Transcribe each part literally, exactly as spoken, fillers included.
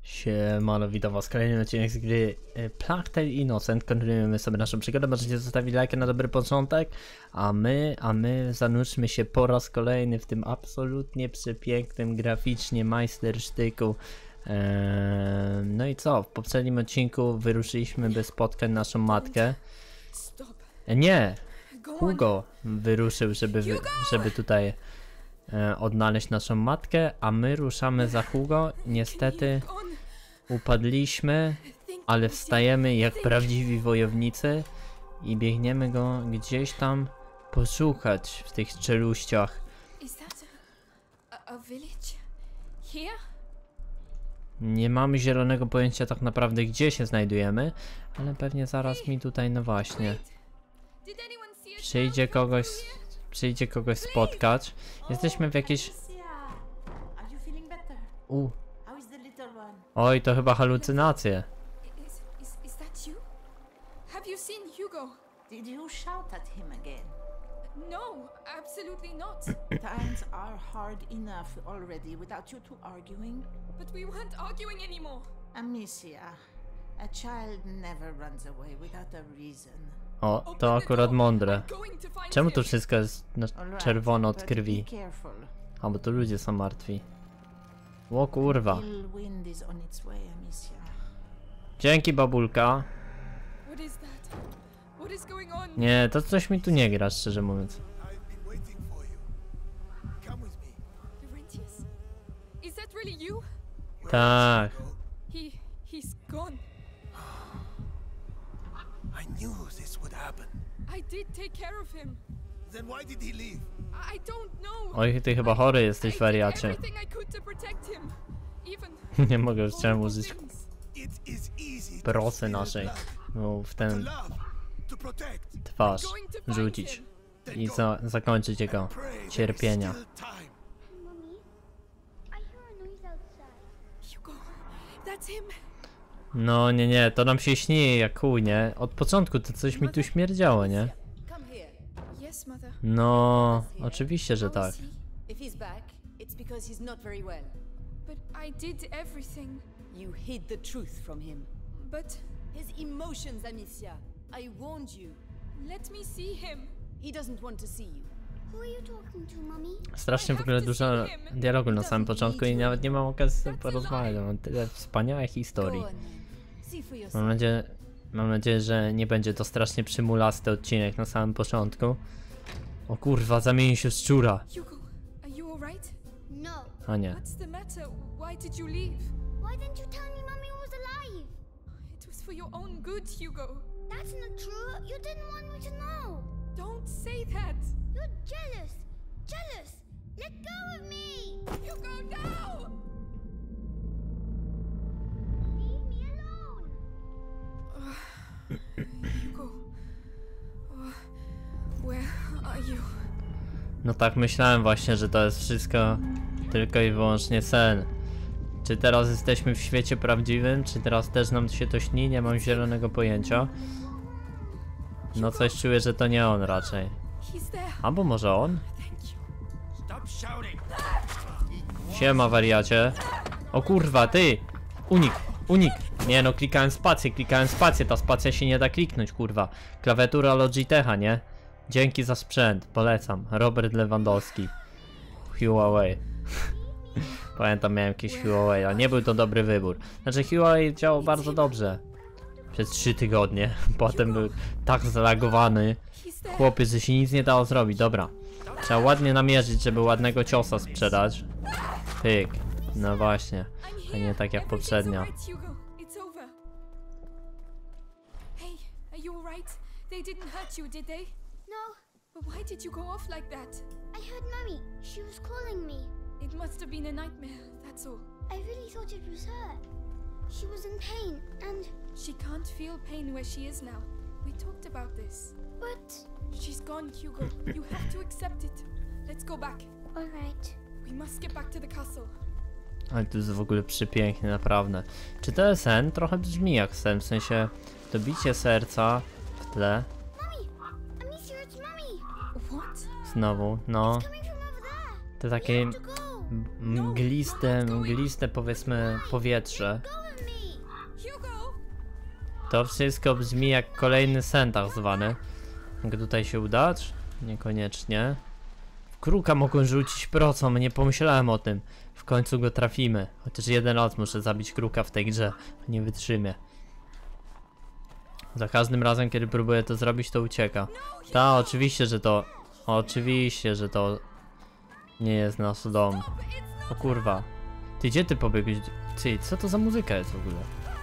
Siemano, witam was w kolejnym odcinku z gry Plague Tale Innocent. Kontynuujemy sobie naszą przygodę, możecie zostawić lajkę na dobry początek. A my, a my zanurzmy się po raz kolejny w tym absolutnie przepięknym graficznie majstersztyku. Eee, no i co, w poprzednim odcinku wyruszyliśmy, by spotkać naszą matkę. E, nie, Hugo wyruszył, żeby, wy, żeby tutaj e, odnaleźć naszą matkę, a my ruszamy za Hugo. Niestety upadliśmy, ale wstajemy jak prawdziwi wojownicy i biegniemy go gdzieś tam poszukać w tych czeluściach. Nie mamy zielonego pojęcia tak naprawdę, gdzie się znajdujemy, ale pewnie zaraz mi tutaj, no właśnie, przyjdzie kogoś, przyjdzie kogoś spotkać. Jesteśmy w jakiejś... U. Oj, to chyba halucynacje. Did you shout at him again? No, absolutely not. Times are hard enough already without you two arguing. But we weren't arguing anymore. Amicia, a child never runs away without a reason. O, to akurat mądre. Czemu to wszystko jest na czerwono od krwi? A, bo tu ludzie są martwi. O kurwa. Dzięki, babulka. Nie, to coś mi tu nie gra, szczerze mówiąc. Tak. Oj, ty chyba chory jesteś, wariacie. Nie mogę już, chciałem użyć prosy naszej. No, w ten twarz rzucić i za zakończyć jego cierpienia. No nie, nie, to nam się śni jak chuj, nie? Od początku to coś mi tu śmierdziało, nie? No, oczywiście, że tak. But I did everything. You hid the truth from him. But His emotions, Amicia. I warned you. let me see him. He doesn't want to see you. Who are you talking to, mommy? Strasznie w ogóle dużo dialogu na samym początku i nawet nie mam okazji porozmawiać. Mam tyle wspaniałych historii. Go on then. See for yourself. Mam nadzieję, mam nadzieję, że nie będzie to strasznie przymulasty odcinek na samym początku. O kurwa, zamieni się w szczura. Hugo, are you alright? No. A nie. What's the matter? Why did you leave? Why didn't you tell me mommy was alive? It was for your own good, Hugo. That's not true. You didn't want me to know. Don't say that. You're jealous. Jealous. Let go of me. Hugo, no! Leave me alone. Hugo, oh, where are you? No tak myślałem właśnie, że to jest wszystko tylko i wyłącznie sen. Czy teraz jesteśmy w świecie prawdziwym, czy teraz też nam się to śni? Nie mam zielonego pojęcia. No coś czuję, że to nie on raczej. He's there. Albo może on? Thank you. Siema, wariacie. O kurwa, ty! Unik, unik! Nie no, klikałem spację, klikałem spację, ta spacja się nie da kliknąć, kurwa. Klawiatura Logitecha, nie? Dzięki za sprzęt, polecam. Robert Lewandowski. Huawei. Pamiętam, miałem jakiś Huawei, a nie był to dobry wybór. Znaczy Huawei działał bardzo dobrze. Przez trzy tygodnie. Potem był tak zalagowany. Chłopiec, że się nic nie dało zrobić. Dobra. Trzeba ładnie namierzyć, żeby ładnego ciosa sprzedać. Pyk. No właśnie. A nie tak jak poprzednio. Hey, are you alright? They didn't hurt you, did they? No. But why did you go off like that? I heard mommy. She was calling me. It must have been a nightmare, that's all. I really thought it was her. She was in pain and... She can't feel pain where she is now. We talked about this. But... She's gone, Hugo. You have to accept it. Let's go back. Alright. We must get back to the castle. Ale to jest w ogóle przepięknie, naprawdę. Czy to jest sen? Trochę brzmi jak sen, w sensie to bicie serca w tle. Mommy! Amicia, it's mommy! What? Znowu, no. Coming from over there. To takie To go. mgliste, mgliste powiedzmy powietrze. Hugo! To wszystko brzmi jak kolejny sen tak zwany. Mogę tutaj się udać? Niekoniecznie. W kruka mogłem rzucić procą, nie pomyślałem o tym. W końcu go trafimy. Chociaż jeden raz muszę zabić kruka w tej grze. Nie wytrzymię. Za każdym razem, kiedy próbuję to zrobić, to ucieka. Ta, oczywiście, że to... Oczywiście, że to... Nie jest nasz dom. O kurwa. Ty, gdzie ty pobiegłeś? Ty, co to za muzyka jest w ogóle?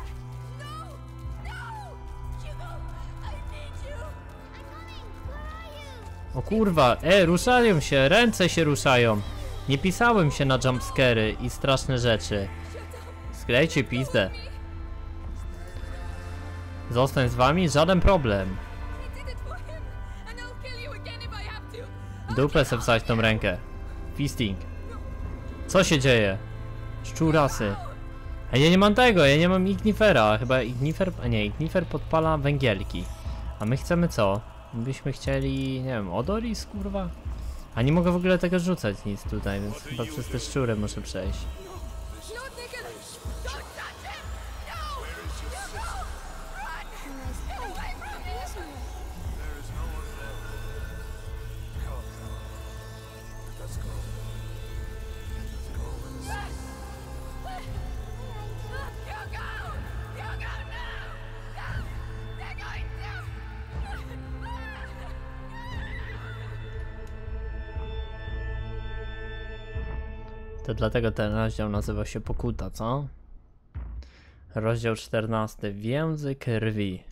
O kurwa, e, ruszają się, ręce się ruszają. Nie pisałem się na jumpscary i straszne rzeczy. Sklejcie pizdę. Zostań z wami? Żaden problem. Dupę se wsadź tą rękę. Fisting. Co się dzieje? Szczurasy. A ja nie mam tego, ja nie mam ignifera. Chyba ignifer... A nie, ignifer podpala węgielki. A my chcemy co? Byśmy chcieli, nie wiem, odoris, kurwa? A nie mogę w ogóle tego rzucać nic tutaj, więc chyba przez te szczury muszę przejść. To dlatego ten rozdział nazywa się Pokuta, co? Rozdział czternasty. Więzy krwi.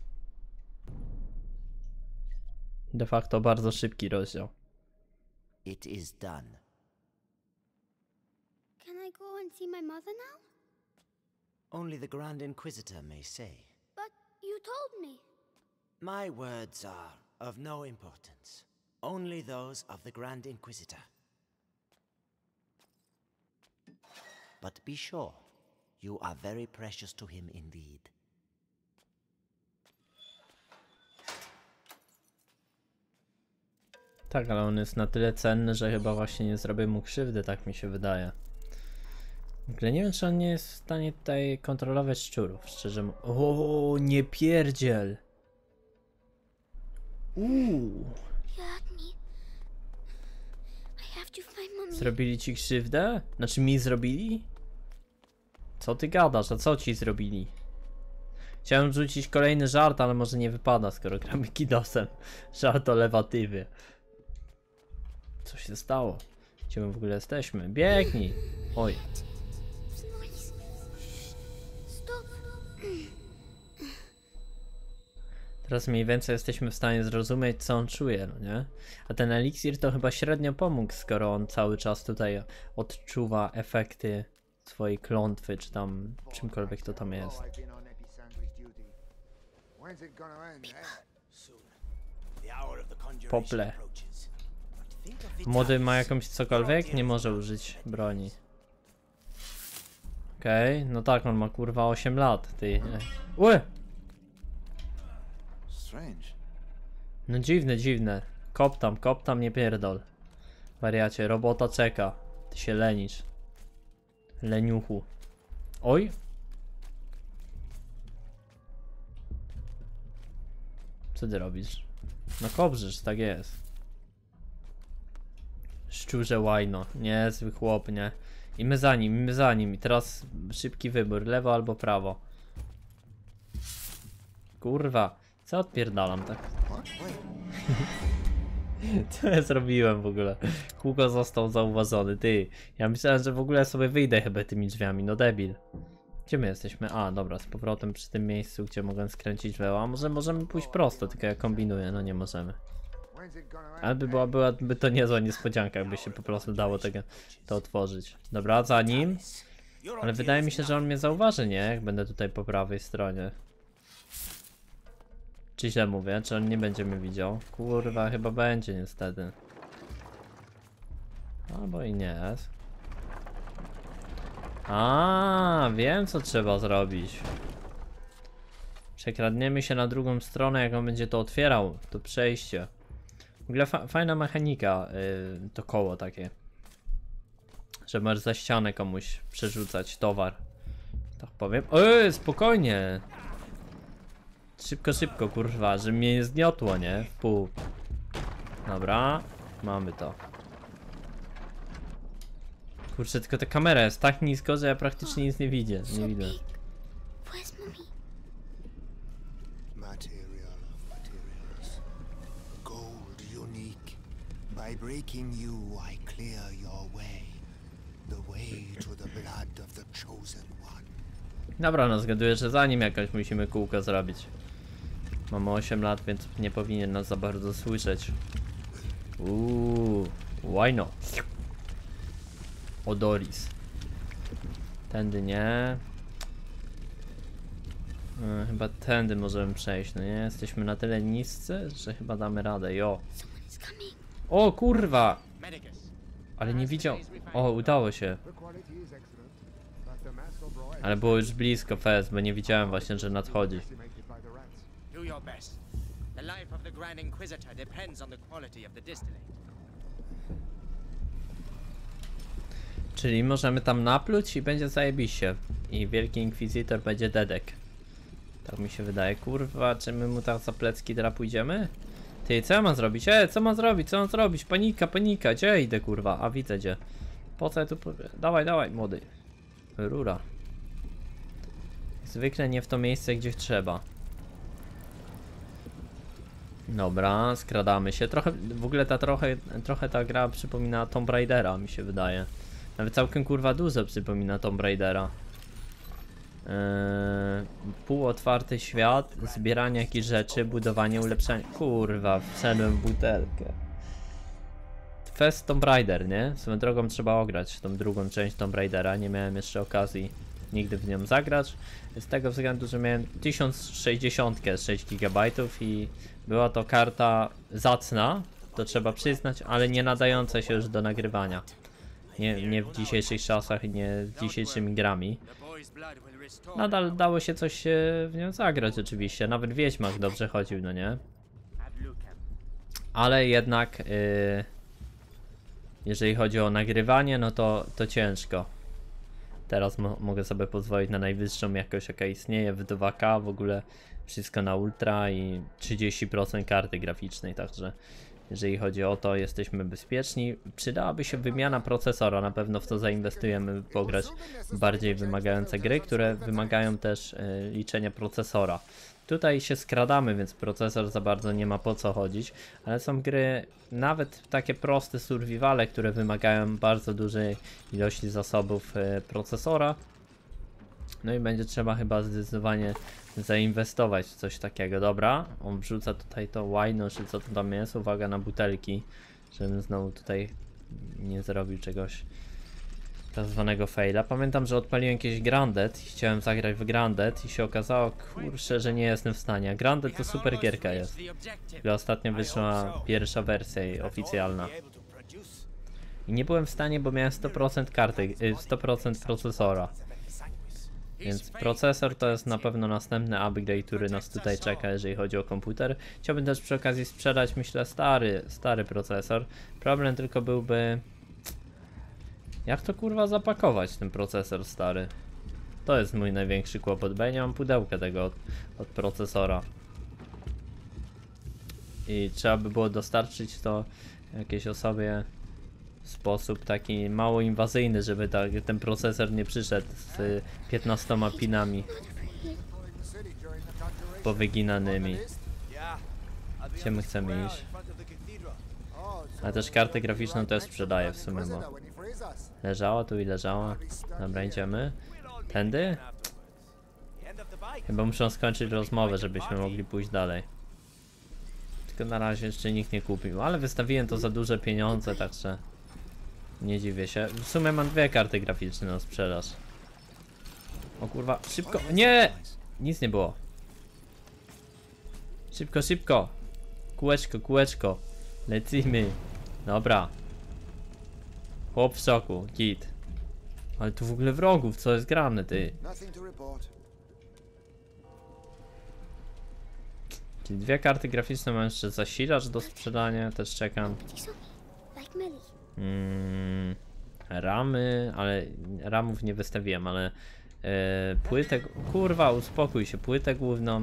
De facto bardzo szybki rozdział. It is done. Can I go and see my mother now? Only the Grand Inquisitor may say. But you told me. My words are of no importance. Only those of the Grand Inquisitor. But be sure, you are very precious to him indeed. Tak, ale on jest na tyle cenny, że chyba właśnie nie zrobię mu krzywdy, tak mi się wydaje. W ogóle nie wiem, czy on nie jest w stanie tutaj kontrolować szczurów, szczerze mówiąc. O, nie pierdziel! Uuu. Zrobili ci krzywdę? Znaczy mi zrobili? Co ty gadasz? A co ci zrobili? Chciałem rzucić kolejny żart, ale może nie wypada, skoro gramy kidosem. Żart o lewatywie. Co się stało? Gdzie my w ogóle jesteśmy? Biegnij! Oj. Teraz mniej więcej jesteśmy w stanie zrozumieć, co on czuje, no nie? A ten eliksir to chyba średnio pomógł, skoro on cały czas tutaj odczuwa efekty swojej klątwy, czy tam czymkolwiek to tam jest. Pople. Młody ma jakąś cokolwiek? Nie może użyć broni. Okej, okay. No tak, on ma kurwa osiem lat, ty. Ue! No dziwne, dziwne. Kop tam, kop tam, nie pierdol. Wariacie, robota czeka. Ty się lenisz. Leniuchu. Oj! Co ty robisz? No kobrzysz, tak jest. Szczurze łajno. Niezły chłop, nie? I my za nim, i my za nim. I teraz szybki wybór, lewo albo prawo. Kurwa. Co odpierdalam tak? Co ja zrobiłem w ogóle? Hugo został zauważony, ty. Ja myślałem, że w ogóle sobie wyjdę chyba tymi drzwiami, no debil. Gdzie my jesteśmy? A, dobra, z powrotem przy tym miejscu, gdzie mogłem skręcić w lewo. A może możemy pójść prosto, tylko ja kombinuję, no nie możemy. Ale by była, byłaby to niezła niespodzianka, jakby się po prostu dało tego, to otworzyć. Dobra, za nim. Ale wydaje mi się, że on mnie zauważy, nie? Jak będę tutaj po prawej stronie. Czy źle mówię? Czy on nie będzie mnie widział? Kurwa, chyba będzie niestety. Albo i nie. A, wiem co trzeba zrobić. Przekradniemy się na drugą stronę, jak on będzie to otwierał. To przejście. W ogóle fa fajna mechanika, yy, to koło takie. że możesz za ścianę komuś przerzucać towar. Tak powiem. Ej, spokojnie. Szybko, szybko, kurwa, że mnie nie zgniotło, nie? W pół. Dobra, mamy to. Kurczę, tylko ta kamera jest tak nisko, że ja praktycznie nic nie widzę. Nie widzę. Where's Mummy? Material of materials. Gold unique. By breaking you, I clear your way. The way to the blood of the chosen one. Dobra, no zgaduję, że za nim jakoś musimy kółko zrobić. Mamy osiem lat, więc nie powinien nas za bardzo słyszeć. Uuu, why not? Odoris. Tędy nie. Yy, chyba tędy możemy przejść, no nie? Jesteśmy na tyle niscy, że chyba damy radę, jo. O kurwa! Ale nie widział. O, udało się. Ale było już blisko fest, bo nie widziałem właśnie, że nadchodzi. Do your best. The life of the Grand Inquisitor depends on the quality of the distillate. Czyli możemy tam napluć i będzie zajebiście. I Wielki Inkwizytor będzie dedek. Tak mi się wydaje. Kurwa, czy my mu tak za plecki teraz pójdziemy? Ty, co ja mam zrobić? E, co mam zrobić? Co mam zrobić? Panika, panika. Gdzie ja idę, kurwa? A widzę gdzie. Po co ja tu... Po... Dawaj, dawaj, młody. Rura. Zwykle nie w to miejsce, gdzie trzeba. Dobra, skradamy się. Trochę, w ogóle ta trochę, trochę ta gra przypomina Tomb Raidera, mi się wydaje. Nawet całkiem kurwa dużo przypomina Tomb Raidera. Yy, półotwarty świat, zbieranie jakichś rzeczy, budowanie, ulepszanie. Kurwa, wszedłem w butelkę. Fest Tomb Raider, nie? Swoją drogą trzeba ograć tą drugą część Tomb Raidera. Nie miałem jeszcze okazji nigdy w nią zagrać. Z tego względu, że miałem tysiąc sześćdziesiąt sześć gigabajtów i była to karta zacna, to trzeba przyznać, ale nie nadająca się już do nagrywania. Nie, nie w dzisiejszych czasach, nie z dzisiejszymi grami. Nadal dało się coś w nią zagrać oczywiście, nawet Wiedźmak dobrze chodził, no nie? Ale jednak yy, jeżeli chodzi o nagrywanie, no to, to ciężko. Teraz mo mogę sobie pozwolić na najwyższą jakość, jaka istnieje w dwa K, w ogóle wszystko na ultra i trzydzieści procent karty graficznej, także jeżeli chodzi o to, jesteśmy bezpieczni. Przydałaby się wymiana procesora, na pewno w to zainwestujemy, by pograć w bardziej wymagające gry, które wymagają też y, liczenia procesora. Tutaj się skradamy, więc procesor za bardzo nie ma po co chodzić, ale są gry, nawet takie proste survivale, które wymagają bardzo dużej ilości zasobów y, procesora. No i będzie trzeba chyba zdecydowanie zainwestować w coś takiego. Dobra, on wrzuca tutaj to łajno, czy co to tam jest. Uwaga na butelki, żebym znowu tutaj nie zrobił czegoś tak zwanego faila. Pamiętam, że odpaliłem jakieś Grounded i chciałem zagrać w Grounded i się okazało, kurczę, że nie jestem w stanie. Grounded to super gierka jest. Która ostatnio wyszła pierwsza wersja jej oficjalna. I nie byłem w stanie, bo miałem sto procent karty, sto procent procesora. Więc procesor to jest na pewno następny upgrade, który nas tutaj czeka, jeżeli chodzi o komputer. Chciałbym też przy okazji sprzedać, myślę, stary, stary procesor. Problem tylko byłby... Jak to kurwa zapakować ten procesor stary? To jest mój największy kłopot, bo ja nie mam pudełka tego od, od procesora. I trzeba by było dostarczyć to jakiejś osobie w sposób taki mało inwazyjny, żeby ta, ten procesor nie przyszedł z piętnastoma pinami powyginanymi. Gdzie my chcemy iść? A też kartę graficzną też sprzedaję w sumie, bo leżała tu i leżała. Dobra, idziemy. Tędy? Chyba muszę skończyć rozmowę, żebyśmy mogli pójść dalej. Tylko na razie jeszcze nikt nie kupił, ale wystawiłem to za duże pieniądze, także nie dziwię się. W sumie mam dwie karty graficzne na sprzedaż. O kurwa, szybko! Nie! Nic nie było. Szybko, szybko! Kółeczko, kółeczko. Lecimy. Dobra. Chłop w szoku, git. Ale tu w ogóle wrogów, co jest grane, ty? Czyli dwie karty graficzne, mam jeszcze zasilacz do sprzedania, też czekam. Hmm. ramy, ale ramów nie wystawiłem, ale e, płytę, kurwa, uspokój się, płytę główną.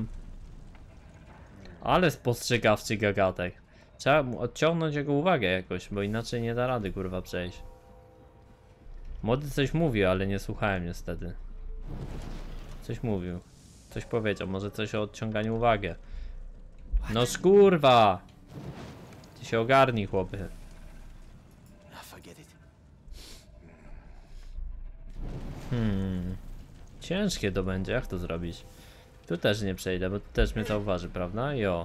Ale spostrzegawczy gagatek. Trzeba mu odciągnąć jego uwagę jakoś, bo inaczej nie da rady, kurwa, przejść. Młody coś mówił, ale nie słuchałem niestety. Coś mówił. Coś powiedział, może coś o odciąganiu uwagi. No kurwa! Ty się ogarnij, chłopie. Hmm. Ciężkie to będzie, jak to zrobić? Tu też nie przejdę, bo tu też mnie zauważy, prawda? Jo.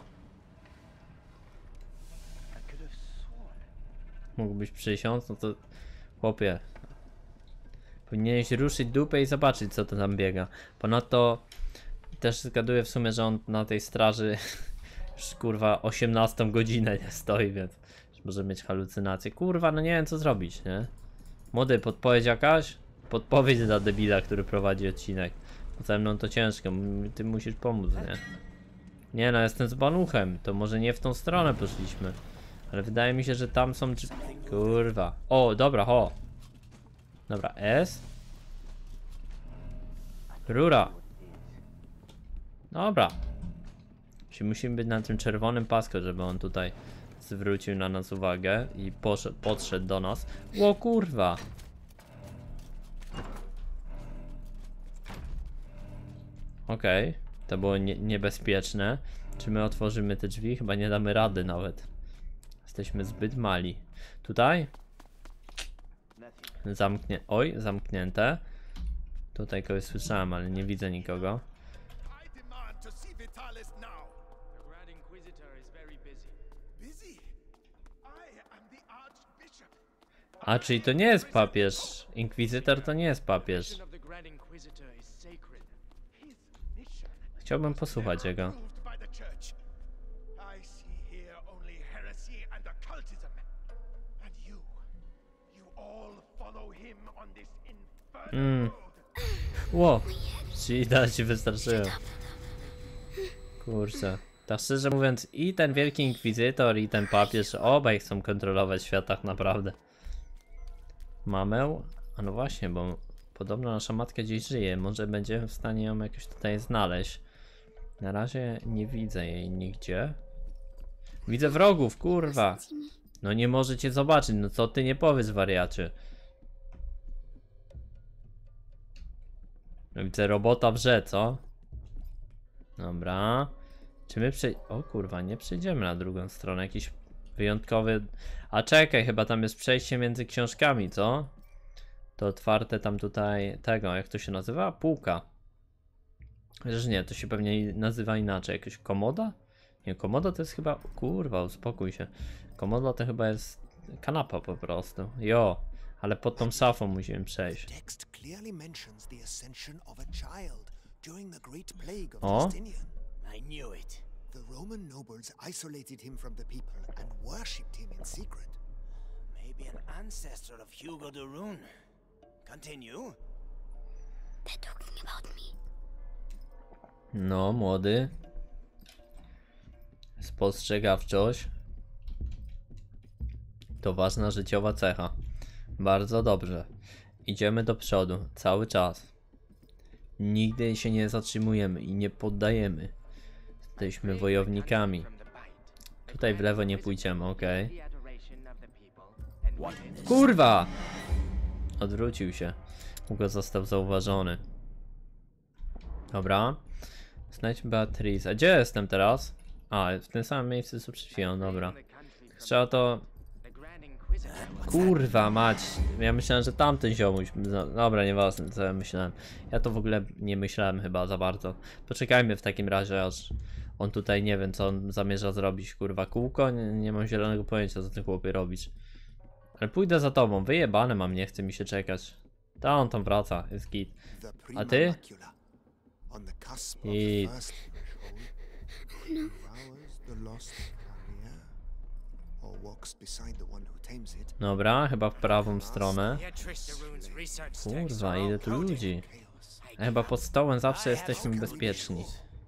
Mógłbyś przysiąść, no to... Chłopie. Powinieneś ruszyć dupę i zobaczyć, co to tam biega. Ponadto... Też zgaduję w sumie, że on na tej straży... już kurwa osiemnastą godzinę nie stoi, więc... może mieć halucynacje. Kurwa, no nie wiem, co zrobić, nie? Młody, podpowiedź jakaś? Podpowiedź dla debila, który prowadzi odcinek. Bo ze mną to ciężko, ty musisz pomóc, nie? Nie no, jestem z banuchem, to może nie w tą stronę poszliśmy. Ale wydaje mi się, że tam są... Kurwa. O, dobra, ho. Dobra, S. Rura. Dobra. Czyli musimy być na tym czerwonym pasku, żeby on tutaj zwrócił na nas uwagę i poszedł, podszedł do nas. O kurwa. Okej, okay. To było nie, niebezpieczne. Czy my otworzymy te drzwi? Chyba nie damy rady nawet. Jesteśmy zbyt mali. Tutaj? Zamknie... Oj, zamknięte. Tutaj kogoś słyszałem, ale nie widzę nikogo. A, czyli to nie jest papież. Inkwizytor to nie jest papież. Chciałbym posłuchać jego. Mm. Ło, czyli da ci wystarczyło. Kurczę. Tak szczerze mówiąc, i ten wielki inkwizytor, i ten papież, obaj chcą kontrolować świat tak naprawdę. Mamę? A no właśnie, bo podobno nasza matka gdzieś żyje. Może będziemy w stanie ją jakoś tutaj znaleźć. Na razie nie widzę jej nigdzie. Widzę wrogów, kurwa. No nie możecie zobaczyć, no co ty nie powiesz, wariacie. No widzę robota w grze, co? Dobra. Czy my przej... O kurwa, nie przejdziemy na drugą stronę. Jakiś wyjątkowy... A czekaj, chyba tam jest przejście między książkami, co? To otwarte tam tutaj tego, jak to się nazywa? Półka. Chociaż nie, to się pewnie nazywa inaczej. Jakaś komoda? Nie, komoda to jest chyba... Kurwa, uspokój się. Komoda to chyba jest kanapa po prostu. Jo, ale pod tą szafą musimy przejść. O! I knew it. The Roman nobles isolated him from the people and worshipped him in secret. Maybe an ancestor of Hugo de Rune. Continue. They're talking about me. No, młody. Spostrzegawczość to ważna życiowa cecha. Bardzo dobrze. Idziemy do przodu, cały czas. Nigdy się nie zatrzymujemy i nie poddajemy. Jesteśmy wojownikami. Tutaj w lewo nie pójdziemy, okej. Okay. Kurwa! Odwrócił się. Hugo został zauważony. Dobra. Znajdźmy Beatrice. A gdzie jestem teraz? A, w tym samym miejscu co przed chwilą, dobra. Trzeba to... Kurwa mać. Ja myślałem, że tamten ziomuś... Dobra, nieważne co ja myślałem. Ja to w ogóle nie myślałem chyba za bardzo. Poczekajmy w takim razie, aż on tutaj nie wiem co on zamierza zrobić. Kurwa, kółko? Nie, nie mam zielonego pojęcia co ty chłopie robisz. Ale pójdę za tobą. Wyjebane mam, nie chce mi się czekać. Ta on tam wraca, jest git. A ty? I... Dobra, chyba w prawą stronę. Kurwa, ile tu ludzi. A chyba pod stołem zawsze jesteśmy bezpieczni.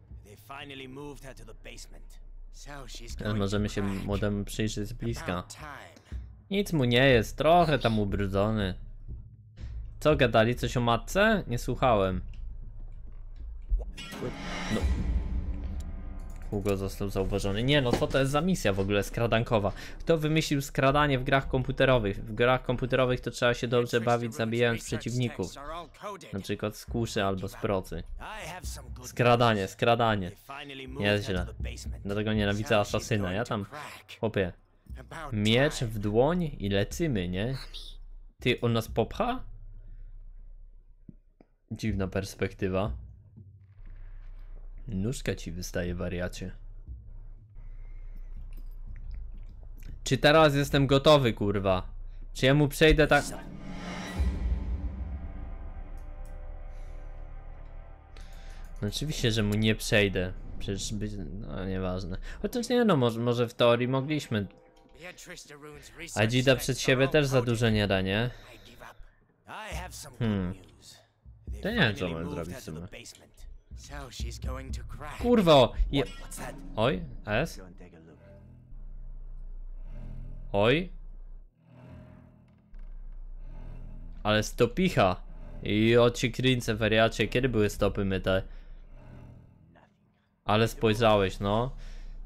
Teraz możemy się młodemu przyjrzeć z bliska. Nic mu nie jest, trochę tam ubrudzony. Co gadali? Coś o matce? Nie słuchałem. No. Hugo został zauważony. Nie no, co to jest za misja w ogóle skradankowa? Kto wymyślił skradanie w grach komputerowych? W grach komputerowych to trzeba się dobrze bawić, zabijając przeciwników. Na przykład z kuszy albo z procy. Skradanie, skradanie. Jest źle. Dlatego nienawidzę asasyna. Ja tam, chłopie, miecz w dłoń i lecimy, nie? Ty, on nas popcha? Dziwna perspektywa. Nóżka ci wystaje, wariacie. Czy teraz jestem gotowy, kurwa? Czy ja mu przejdę tak... No oczywiście, że mu nie przejdę. Przecież być... no nieważne. Chociaż nie no, może, może w teorii mogliśmy. A Dzida przed siebie też za dużo nie da, nie? Hmm. To nie wiem, co mam zrobić w sumie. Kurwa! Je... Oj, S? Oj. Ale stopicha. I oci krince, wariacie. Kiedy były stopy myte? Ale spojrzałeś, no.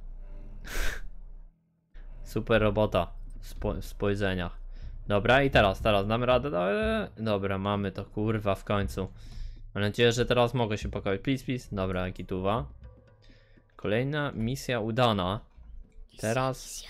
Super robota Spo w spojrzeniach. Dobra, i teraz, teraz damy radę. Dobra, mamy to, kurwa, w końcu. Mam nadzieję, że teraz mogę się pokoić. Please, please. Dobra, gituwa. Kolejna misja udana. Teraz...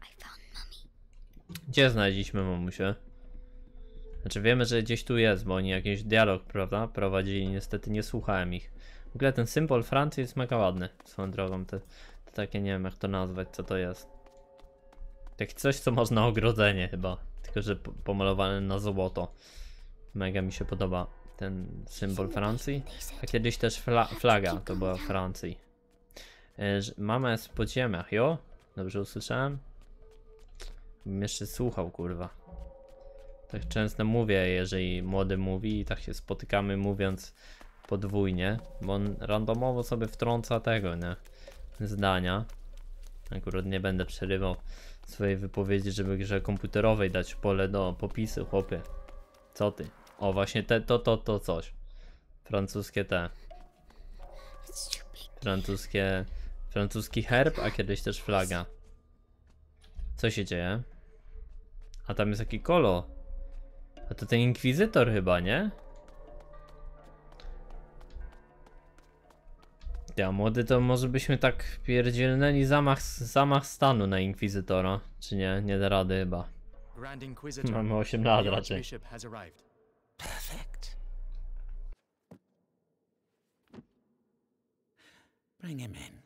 Gdzie znaleźliśmy mamusię? Znaczy wiemy, że gdzieś tu jest, bo oni jakiś dialog, prawda, prowadzili. Niestety nie słuchałem ich. W ogóle ten symbol Francji jest mega ładny. Swoją drogą, te, te takie, nie wiem jak to nazwać, co to jest. Tak coś, co można ogrodzenie chyba. Tylko, że pomalowane na złoto. Mega mi się podoba ten symbol Francji. A kiedyś też fla flaga to była Francji. E, mama jest w podziemiach, jo? Dobrze usłyszałem? Bym jeszcze słuchał, kurwa. Tak często mówię, jeżeli młody mówi i tak się spotykamy mówiąc podwójnie, bo on randomowo sobie wtrąca tego, nie? Zdania. Akurat nie będę przerywał swojej wypowiedzi, żeby grze komputerowej dać pole do popisu, chłopie. Co ty? O, właśnie te, to, to, to coś. Francuskie te. Francuskie, francuski herb, a kiedyś też flaga. Co się dzieje? A tam jest taki kolo. A to ten inkwizytor chyba, nie? Ja, młody, to może byśmy tak pierdzielnęli zamach, zamach stanu na inkwizytora. Czy nie? Nie da rady chyba. Mamy osiem lat raczej. Perfect. Bring him in.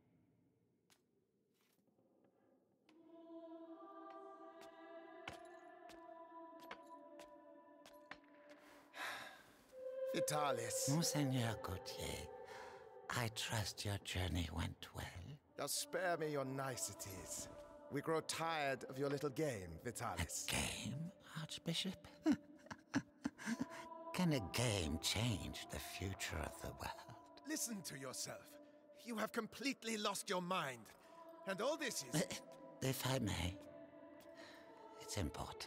Vitalis. Monseigneur Gautier, I trust your journey went well. Now spare me your niceties. We grow tired of your little game, Vitalis. Game, Archbishop? Can a game change the future of the world? Listen to yourself. You have completely lost your mind. And all this is... If I may, it's important.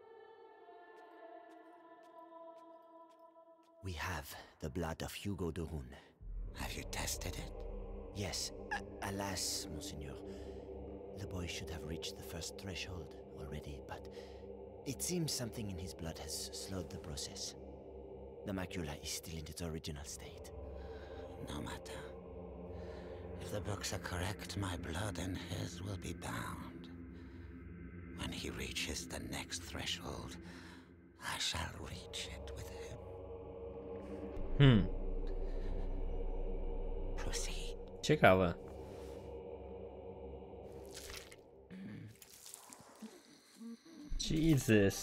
We have the blood of Hugo de Rune. Have you tested it? Yes. A alas, Monseigneur. The boy should have reached the first threshold already, but it seems something in his blood has slowed the process. The macula is still in its original state. No matter. If the books are correct, my blood and his will be bound. When he reaches the next threshold, I shall reach it with him. Hmm. Proceed. Ciekawe. Jesus.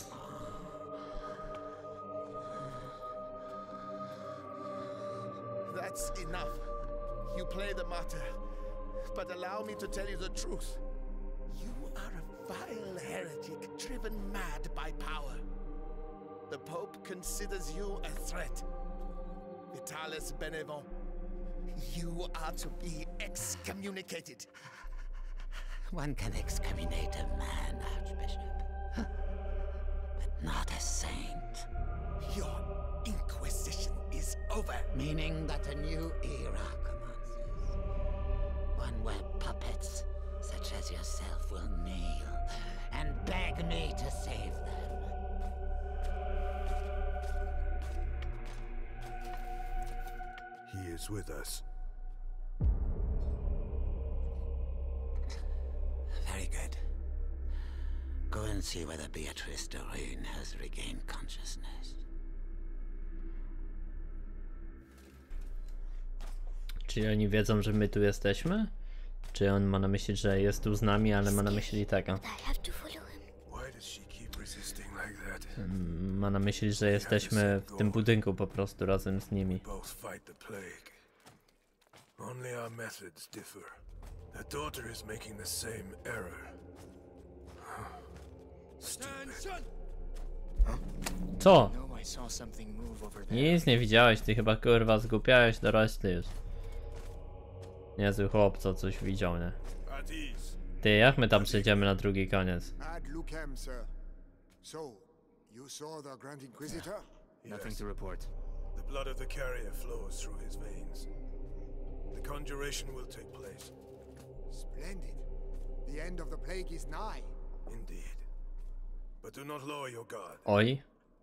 That's enough. You play the martyr. But allow me to tell you the truth. You are a vile heretic driven mad by power. The Pope considers you a threat. Vitalis Benevent, you are to be excommunicated. One can excommunicate a man, Archbishop, but not a saint. Your inquisition is over. Meaning that a new era commences. One where puppets such as yourself will kneel and beg me to save them. He is with us. Very good. Go and see whether Beatrice de Rune has regained consciousness. Czy oni wiedzą, że my tu jesteśmy? Czy on ma na myśli, że jest tu z nami, ale ma na myśli tego? I have to follow him. Why does she keep resisting like that? Ma na myśli, że jesteśmy w tym budynku po prostu razem z nimi. Both fight the plague. Only our methods differ. The daughter is making the same error. Stupid. Co? No, I saw something move over there. Nic nie widziałeś, ty chyba kurwa zgłupiałeś do reszty już. Niezły chłop, co coś widział, nie? At ease. Ty, jak my tam przejdziemy na drugi koniec? Ad Lucem, sir. So, you saw the Grand Inquisitor? Nothing Yes. to report. The blood of the carrier flows through his veins. The conjuration will take place. Splendid. The end of the plague is nigh. Indeed. But do not lower your guard. Oj.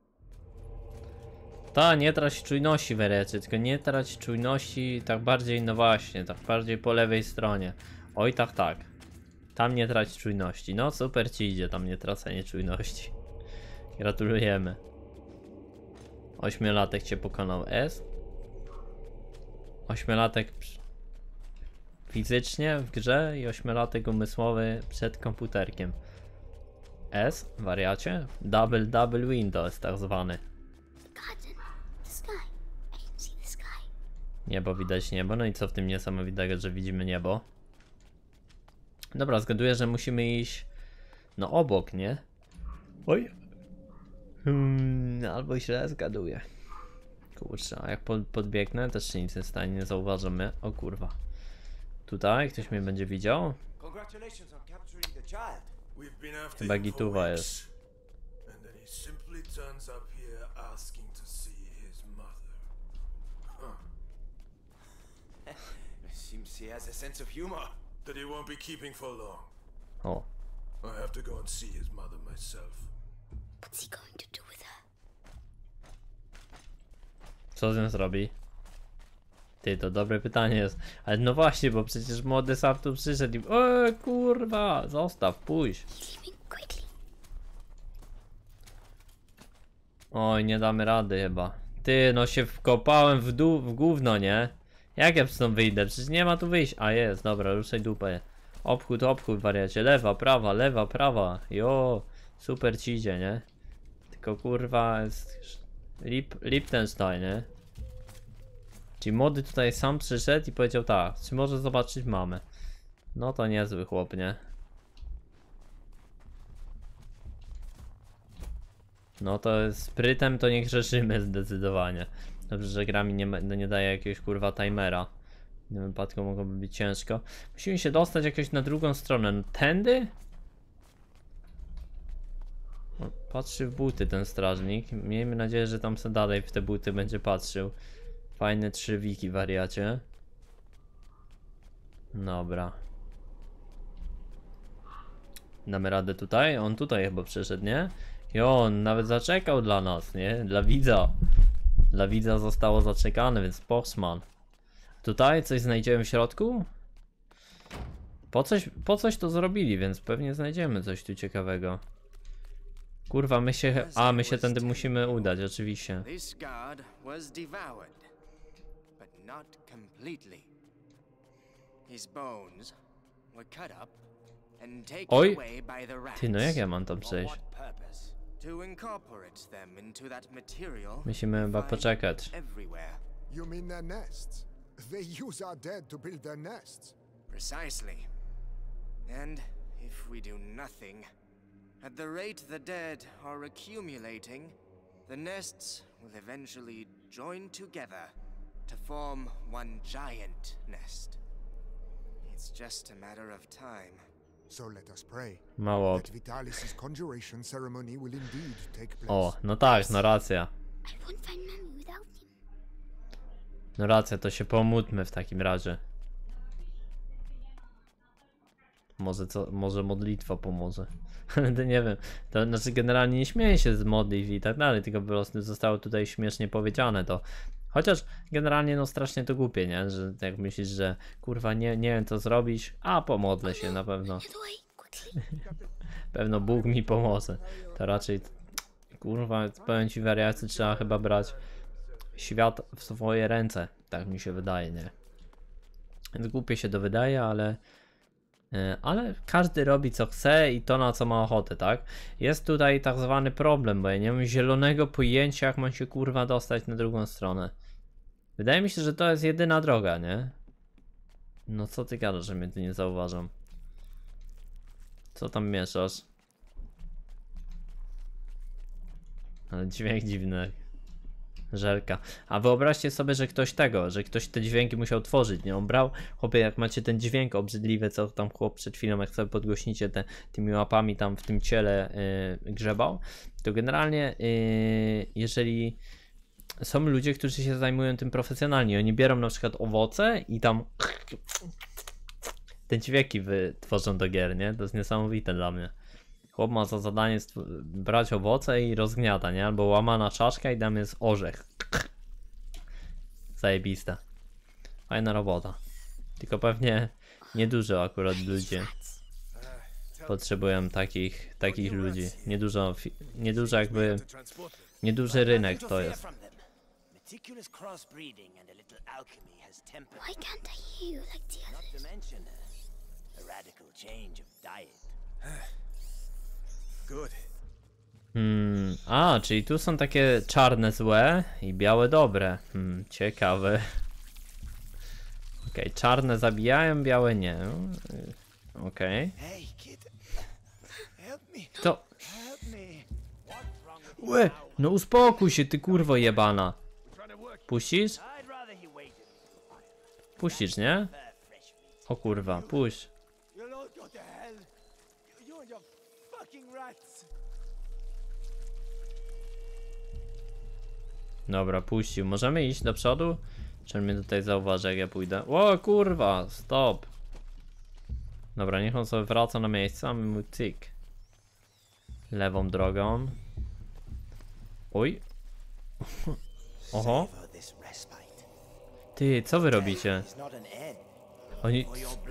Ta, nie trać czujności, Werecy, tylko nie trać czujności, tak bardziej, no właśnie, tak bardziej po lewej stronie. Oj, tak, tak. Tam nie trać czujności. No super ci idzie, tam nie tracenie czujności. Gratulujemy. Ośmiolatek cię pokonał S. Ośmiolatek przy- fizycznie w grze i ośmiolatek umysłowy przed komputerkiem. S, wariacie? Double double Windows tak zwany. Garden. The sky. I can see the sky. Niebo, widać niebo. No i co w tym niesamowitego, że widzimy niebo? Dobra, zgaduję, że musimy iść no obok, nie? Oj. Hmm, albo źle zgaduję. Kurczę, a jak po, podbiegnę, też się nic nie stanie, nie zauważą mnie. O kurwa. Tutaj ktoś mnie będzie widział? Congratulations on capturing the child. We've been after Chyba him for gituwa weeks. jest. And then he simply turns up here asking to see his mother. Huh. Seems he has a sense of humor. That he won't be keeping for long. O. I have to go and see his mother myself. What's he going to do with her? Co z nią zrobi? Ty, to dobre pytanie jest. Ale no właśnie, bo przecież młody Sam tu przyszedł i... O kurwa, zostaw, pójdź. He's leaving quickly. Oj, nie damy rady chyba. Ty, no się wkopałem w dół, w gówno, nie? Jak ja stąd wyjdę? Przecież nie ma tu wyjść. A jest, dobra, ruszaj dupę. Obchód, obchód, wariacie. Lewa, prawa, lewa, prawa. Jo, super ci idzie, nie? Tylko kurwa jest... Lip, Liptenstein, nie? Czyli młody tutaj sam przyszedł i powiedział tak, czy może zobaczyć mamę? No to niezły chłop, nie? No to sprytem to nie grzeszymy zdecydowanie. Dobrze, że gra mi nie, nie daje jakiegoś kurwa timera. W tym wypadku mogłoby być ciężko. Musimy się dostać jakoś na drugą stronę. No, tędy? O, patrzy w buty ten strażnik. Miejmy nadzieję, że tam sobie dalej w te buty będzie patrzył. Fajne trzy wiki, wariacie. Dobra. Damy radę tutaj? On tutaj chyba przeszedł, nie? I on nawet zaczekał dla nas, nie? Dla widza. Dla widza zostało zaczekane, więc Postman. Tutaj coś znajdziemy w środku? Po coś, po coś to zrobili, więc pewnie znajdziemy coś tu ciekawego. Kurwa, my się... A, my się tędy musimy udać, oczywiście. This guard was devoured, but not completely. His bones were cut up and taken Oj. away by the rats. Ty, no jak ja mam tam For przejść? what purpose? To incorporate them into that material. Musimy we chyba find poczekać. Everywhere. You mean their nests? They use our dead to build their nests. Precisely. And if we do nothing, at the rate the dead are accumulating, the nests will eventually join together to form one giant nest. It's just a matter of time. So let us pray Mało. that Vitalis's conjuration ceremony will indeed take place. O, no tak, no racja. I won't find Mummy without him. No racja, to się pomódlmy w takim razie. Może co, może modlitwa pomoże. Ale to nie wiem. To znaczy generalnie nie śmieję się z modlitw i tak dalej, tylko po prostu zostało tutaj śmiesznie powiedziane to. Chociaż generalnie no strasznie to głupie, nie? Że jak myślisz, że kurwa nie, nie wiem co zrobić, a pomodlę się na pewno. Pewno Bóg mi pomoże. To raczej kurwa, powiem ci wariacji, trzeba chyba brać świat w swoje ręce. Tak mi się wydaje, nie? Więc głupie się to wydaje, ale ale każdy robi co chce i to na co ma ochotę, tak? Jest tutaj tak zwany problem, bo ja nie mam zielonego pojęcia, jak mam się kurwa dostać na drugą stronę. Wydaje mi się, że to jest jedyna droga, nie? No co ty gadasz, że mnie tu nie zauważam? Co tam mieszasz? Ale dźwięk dziwny. Żelka. A wyobraźcie sobie, że ktoś tego, że ktoś te dźwięki musiał tworzyć, nie? On brał, chłopie, jak macie ten dźwięk obrzydliwy, co tam chłop przed chwilą, jak sobie podgłośnicie te, tymi łapami tam w tym ciele yy, grzebał, to generalnie yy, jeżeli są ludzie, którzy się zajmują tym profesjonalnie, oni biorą na przykład owoce i tam te dźwięki wytworzą do gier, nie? To jest niesamowite dla mnie. Chłop ma za zadanie brać owoce i rozgniata, nie? Albo łamana czaszka i tam jest orzech. Zajebista. Fajna robota. Tylko pewnie niedużo akurat ludzie potrzebują takich, takich ludzi. Niedużo, niedużo jakby, nieduży rynek to jest. Why can't I hear you like the others? Hmm, a, czyli tu są takie czarne złe i białe dobre. Hmm, ciekawe. Okej, okay, czarne zabijają, białe nie. Okej. Okay. To... Łe, no uspokój się, ty kurwo jebana. Puścisz? Puścisz, nie? O kurwa, puść. Dobra, puścił. Możemy iść do przodu? Czy on mnie tutaj zauważy, jak ja pójdę? O kurwa, stop. Dobra, niech on sobie wraca na miejsce, a my mu cyk. Lewą drogą. Oj. Oho. Ty, co wy robicie? Oni...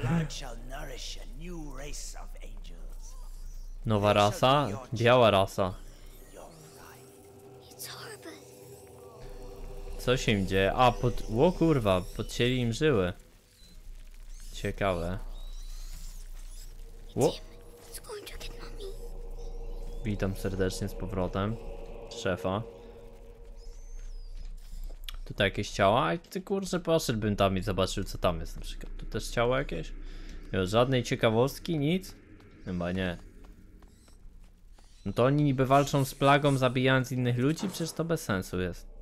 Nowa rasa? Biała rasa. Co się dzieje? A, pod... O kurwa, podcięli im żyły. Ciekawe. O. Witam serdecznie z powrotem. Szefa. Tutaj jakieś ciała? A ty kurczę, poszedłbym tam i zobaczył co tam jest na przykład. Tu też ciało jakieś? Już żadnej ciekawostki, nic? Chyba nie. No to oni niby walczą z plagą, zabijając innych ludzi? Przecież to bez sensu jest.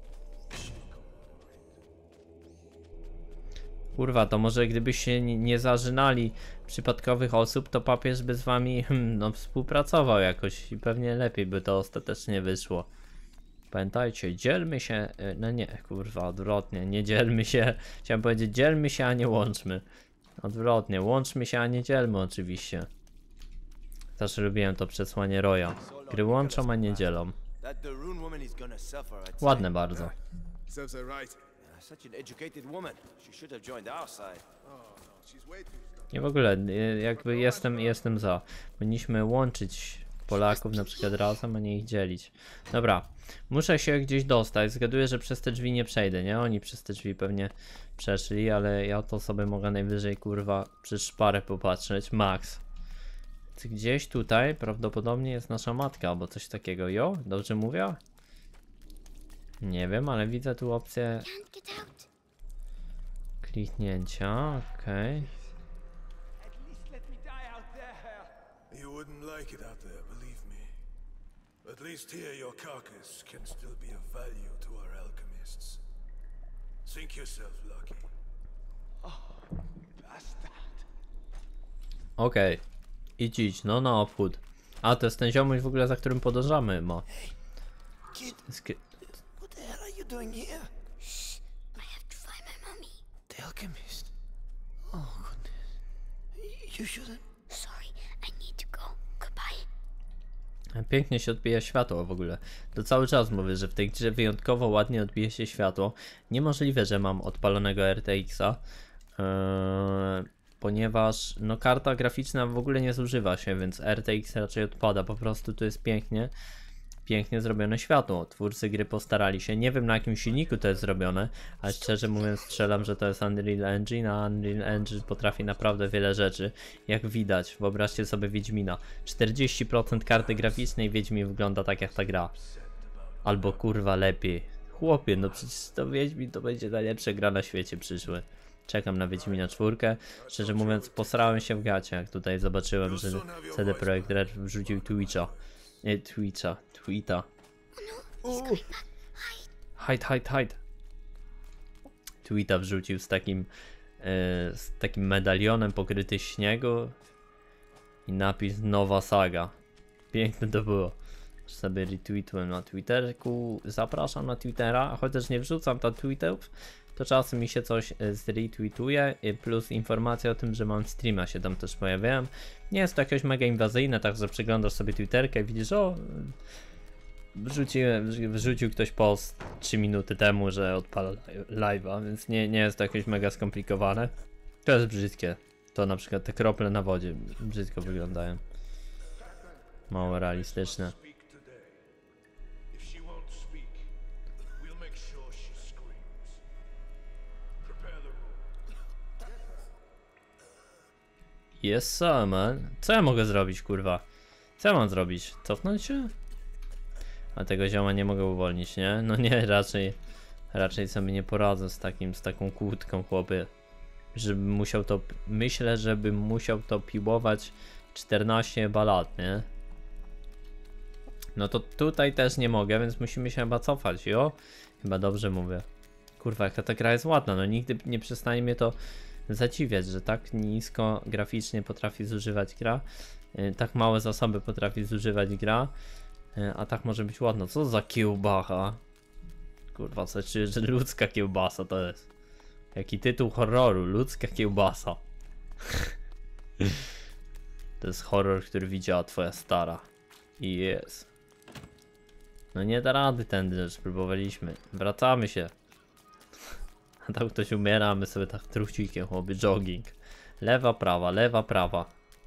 Kurwa, to może gdybyście nie zażynali przypadkowych osób, to papież by z wami no, współpracował jakoś i pewnie lepiej by to ostatecznie wyszło. Pamiętajcie, dzielmy się, no nie, kurwa, odwrotnie, nie dzielmy się, chciałem powiedzieć dzielmy się, a nie łączmy. Odwrotnie, łączmy się, a nie dzielmy oczywiście. Zawsze lubiłem to przesłanie Roya. Gry łączą, a nie dzielą. Ładne bardzo. Nie w ogóle, jakby jestem, jestem za. Powinniśmy łączyć Polaków na przykład razem, a nie ich dzielić. Dobra, muszę się gdzieś dostać. Zgaduję, że przez te drzwi nie przejdę, nie? Oni przez te drzwi pewnie przeszli, ale ja to sobie mogę najwyżej, kurwa, przez szparę popatrzeć. Max. Gdzieś tutaj prawdopodobnie jest nasza matka, albo coś takiego. Jo? Dobrze mówię? Nie wiem, ale widzę tu opcję kliknięcia, okej. Okay. You wouldn't like it out there, believe me. At least here your carcass can still be of value to our alchemists. Think yourself lucky. Oh, bastard. Okej. Okay. Idź, idź, no na obchód. A, to jest ten ziomuś w ogóle, za którym podążamy, ma. doing here? Shh. I have to find my mommy. The alchemist. Oh, goodness. You shouldn't. Sorry, I need to go. Goodbye. Pięknie się odbija światło w ogóle. To cały czas mówię, że w tej grze wyjątkowo ładnie odbije się światło. Niemożliwe, że mam odpalonego R T X-a. Yy, ponieważ no karta graficzna w ogóle nie zużywa się, więc R T X raczej odpada. Po prostu tu jest pięknie. Pięknie zrobione światło. Twórcy gry postarali się. Nie wiem na jakim silniku to jest zrobione, ale szczerze mówiąc strzelam, że to jest Unreal Engine, a Unreal Engine potrafi naprawdę wiele rzeczy. Jak widać, wyobraźcie sobie Wiedźmina. czterdzieści procent karty graficznej Wiedźmin wygląda tak jak ta gra. Albo kurwa lepiej. Chłopie, no przecież to Wiedźmin to będzie najlepsza gra na świecie przyszły. Czekam na Wiedźmina czwórkę. Szczerze mówiąc posrałem się w gacie, jak tutaj zobaczyłem, że C D Projekt Red wrzucił Twitcha. Nie, Twitcha, Tweeta. Hide, hide, hide. Tweeta wrzucił z takim, e, z takim medalionem pokryty śniegu i napis Nowa Saga. Piękne to było. Sobie retweetłem na Twitterku. Zapraszam na Twittera, a chociaż nie wrzucam tam tweetów, to czasem mi się coś zretweetuje, plus informacja o tym, że mam streama się tam też pojawiałem. Nie jest to jakieś mega inwazyjne, także przeglądasz sobie Twitterkę i widzisz, o wrzuciłem, wrzucił ktoś post trzy minuty temu, że odpala live'a, więc nie, nie jest to jakieś mega skomplikowane. To jest brzydkie. To na przykład te krople na wodzie brzydko wyglądają. Mało realistyczne. Yes, sir, man. Co ja mogę zrobić, kurwa? Co ja mam zrobić? Cofnąć się? A tego zioma nie mogę uwolnić, nie? No nie, raczej raczej sobie nie poradzę z takim, z taką kłódką, chłopie. Żebym musiał to, myślę, żebym musiał to piłować czternaście chyba lat, nie? No to tutaj też nie mogę, więc musimy się chyba cofać, jo? Chyba dobrze mówię. Kurwa, jaka ta gra jest ładna, no nigdy nie przestanie mnie to zadziwiać, że tak nisko graficznie potrafi zużywać gra, yy, tak małe zasoby potrafi zużywać gra, yy, a tak może być ładno. Co za kiełbacha? Kurwa, co czuję, że ludzka kiełbasa to jest. Jaki tytuł horroru, ludzka kiełbasa. To jest horror, który widziała twoja stara. I jest. No nie da rady tędy, że spróbowaliśmy. Wracamy się. A tam ktoś umiera, a my sobie tak trucikiem, chłopie, jogging. Lewa, prawa, lewa, prawa.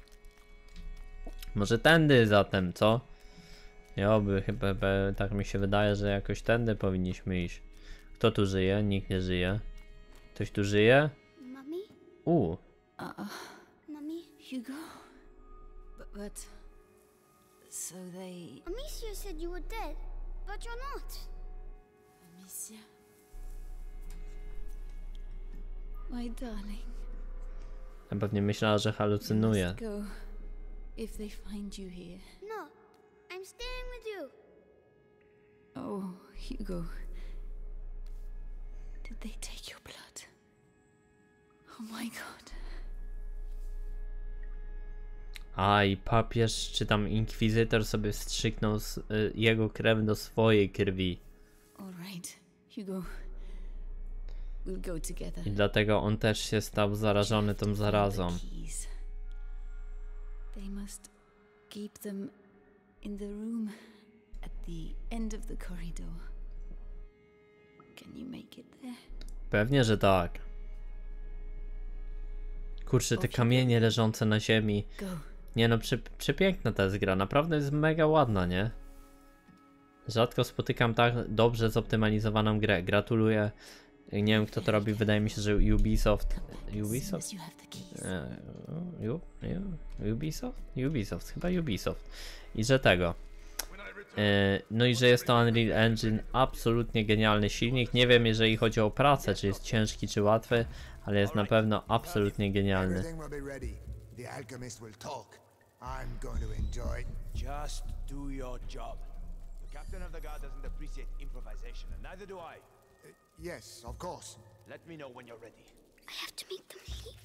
Może tędy zatem, co? Ja by chyba, chyba, tak mi się wydaje, że jakoś tędy powinniśmy iść. Kto tu żyje? Nikt nie żyje. Ktoś tu żyje? Mommy? U. Uh, Mommy? Hugo? But, but... So they... Amicia said you were dead, but you're not. Amicia? My darling. Ja pewnie myślała, że halucynuje. Let's go. If they find you here. No, I'm staying with you. Oh, Hugo. Did they take your blood? Oh my god. A i papież, czy tam inkwizytor sobie wstrzyknął z, y, jego krew do swojej krwi. All right, Hugo. We'll go together. I dlatego on też się stał zarażony tą zarazą. They must keep them in the room at the end of the corridor. Can you make it there? Pewnie, że tak. Kurczę, te kamienie leżące na ziemi. Nie no, przy, przepiękna ta jest gra, naprawdę jest mega ładna, nie? Rzadko spotykam tak dobrze zoptymalizowaną grę. Gratuluję. Nie wiem kto to robi, wydaje mi się, że Ubisoft. Ubisoft? E, U, U, Ubisoft? Ubisoft, chyba Ubisoft. I że tego. E, no i że jest to Unreal Engine, absolutnie genialny silnik. Nie wiem, jeżeli chodzi o pracę, czy jest ciężki, czy łatwy, ale jest na pewno absolutnie genialny. The alchemist will talk. I'm going to enjoy. Just do your job. The captain of the guard doesn't appreciate improvisation, and neither do I. Uh, yes, of course. Let me know when you're ready. I have to make them leave.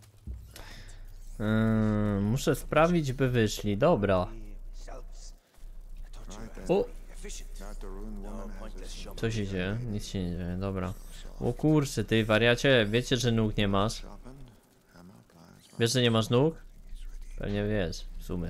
Yy, muszę sprawić, by wyszli. Dobra. O! Co się dzieje? Nic się nie dzieje, dobra. O kurczę, ty wariacie, wiecie, że nóg nie masz? Wiesz, że nie masz nóg? Pewnie wiesz, w sumie.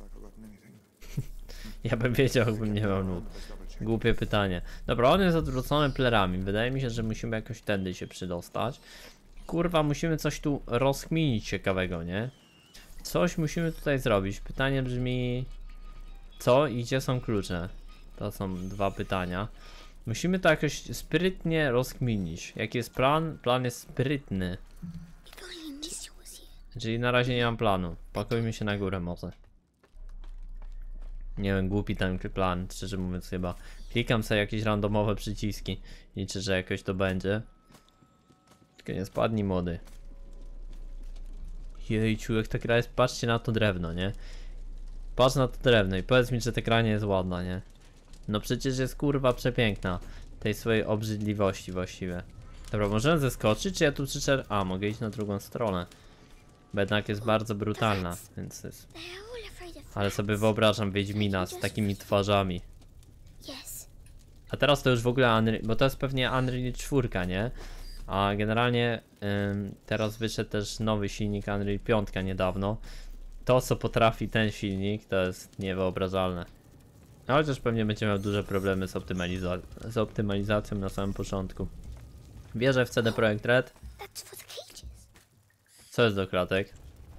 Ja bym wiedział, jakbym nie miał nóg. Głupie pytanie. Dobra, on jest odwrócony plerami. Wydaje mi się, że musimy jakoś tędy się przydostać. Kurwa, musimy coś tu rozkminić ciekawego, nie? Coś musimy tutaj zrobić. Pytanie brzmi... Co i gdzie są klucze? To są dwa pytania. Musimy to jakoś sprytnie rozkminić. Jaki jest plan? Plan jest sprytny. Czyli na razie nie mam planu. Pakujmy się na górę może. Nie wiem, głupi ten plan, szczerze mówiąc chyba. Klikam sobie jakieś randomowe przyciski. Liczę, że jakoś to będzie. Tylko nie spadnij młody. Jejciu, jak ta gra jest, patrzcie na to drewno, nie? Patrz na to drewno i powiedz mi, że ta gra nie jest ładna, nie? No przecież jest kurwa przepiękna. Tej swojej obrzydliwości właściwie. Dobra, możemy zeskoczyć, czy ja tu przyczer... A, mogę iść na drugą stronę. Bo jednak jest bardzo brutalna, więc jest... Ale sobie wyobrażam Wiedźmina z takimi twarzami. A teraz to już w ogóle Unreal... Bo to jest pewnie Unreal cztery, nie? A generalnie ym, teraz wyszedł też nowy silnik Unreal pięć niedawno. To, co potrafi ten silnik, to jest niewyobrażalne. Ale też pewnie będzie miał duże problemy z, optymaliza z optymalizacją na samym początku. Wierzę w C D Projekt Red. Co jest do klatek?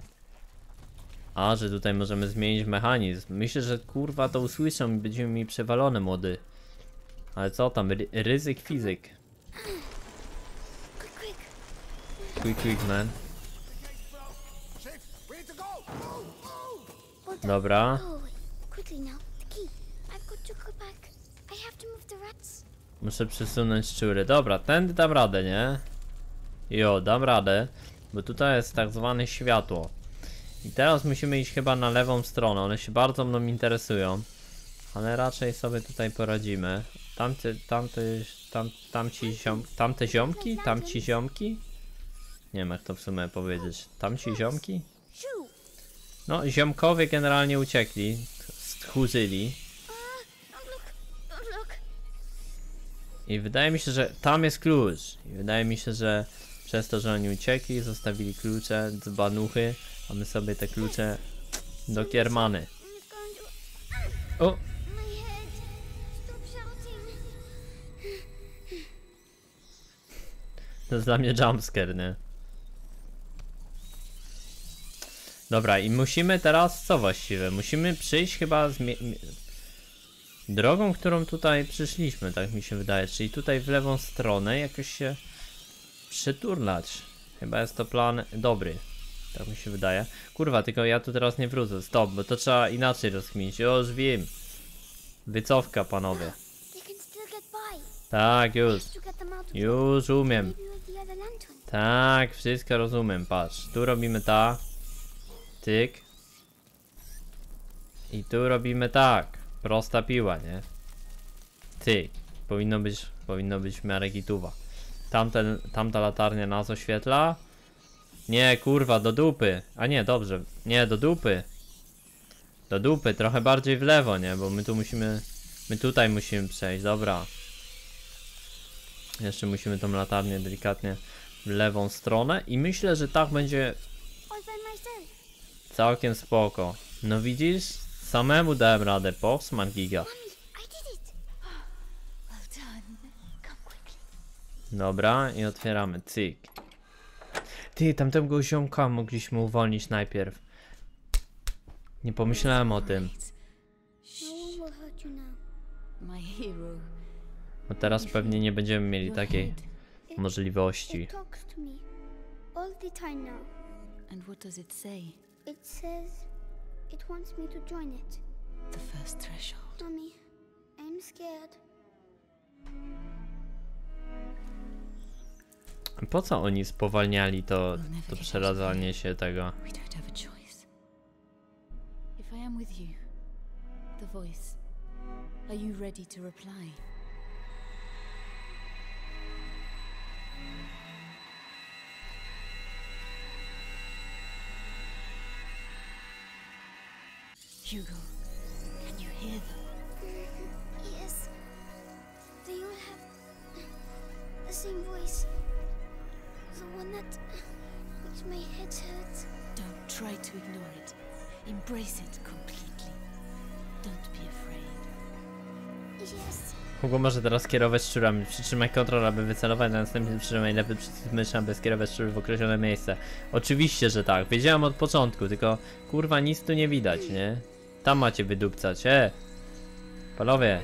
A, że tutaj możemy zmienić mechanizm. Myślę, że kurwa to usłyszą i będziemy mi przewalone, młody. Ale co tam? Ry ryzyk fizyk. Quick, quick, man. Dobra. Muszę przesunąć szczury. Dobra, tędy dam radę, nie? Jo, dam radę. Bo tutaj jest tak zwane światło. I teraz musimy iść chyba na lewą stronę. One się bardzo mną interesują. Ale raczej sobie tutaj poradzimy. Tamte, tamte, tam, tamci ziom, tamte ziomki? Tamci ziomki? Nie wiem jak to w sumie powiedzieć. Tamci ziomki? No, ziomkowie generalnie uciekli. Stchórzyli. I wydaje mi się, że tam jest klucz. I wydaje mi się, że przez to, że oni uciekli, zostawili klucze, dzbanuchy, a my sobie te klucze do kiermany. O! To jest dla mnie jumpscare, nie? Dobra, i musimy teraz co właściwie? Musimy przyjść chyba z drogą, którą tutaj przyszliśmy, tak mi się wydaje. Czyli tutaj w lewą stronę jakoś się przeturlać. Chyba jest to plan dobry. Tak mi się wydaje. Kurwa, tylko ja tu teraz nie wrócę. Stop, bo to trzeba inaczej rozkminić. Już wiem. Wycofka, panowie. Tak, już. Już umiem. Tak, wszystko rozumiem. Patrz, tu robimy tak. Tyk. I tu robimy tak. Prosta piła, nie? Tyk. Powinno być, powinno być w miarę gituwa. Tamten, tamta latarnia nas oświetla. Nie, kurwa, do dupy. A nie, dobrze. Nie, do dupy. Do dupy, trochę bardziej w lewo, nie? Bo my tu musimy... My tutaj musimy przejść, dobra. Jeszcze musimy tą latarnię delikatnie w lewą stronę. I myślę, że tak będzie... Całkiem spoko. No widzisz? Samemu dałem radę. Powsman giga. Dobra, i otwieramy. Cyk. Ty, tamtego ziomka mogliśmy uwolnić najpierw. Nie pomyślałem o tym. No teraz pewnie nie będziemy mieli takiej możliwości. And what does it say? It says it wants me to join it. The first threshold. Mommy, I'm scared. Po co oni spowalniali to, to przeradzanie się tego? We don't have a choice. If I am with you, the voice, are you ready to reply? Hugo, can you hear them? Yes. They all have same voice. The one that makes my head hurt. Don't try to ignore it. Embrace it completely. Don't be afraid. Yes. Hugo może teraz kierować szczurami. Przytrzymaj kontrol, aby wycelować, a następnie przytrzymaj lewy przycisk myszy, aby skierować szczury w określone miejsce. Oczywiście, że tak. Wiedziałem od początku, tylko kurwa nic tu nie widać, nie? Tam macie wydupcać, e! Panowie!